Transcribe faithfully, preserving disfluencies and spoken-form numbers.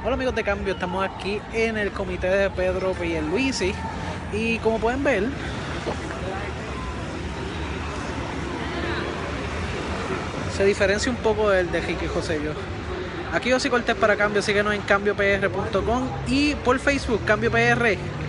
Hola amigos de Cambio, estamos aquí en el comité de Pedro Pierluisi y como pueden ver, se diferencia un poco del de Ricky José yo. Aquí José Cortés para Cambio, síguenos en cambio p r punto com y por Facebook, Cambio P R.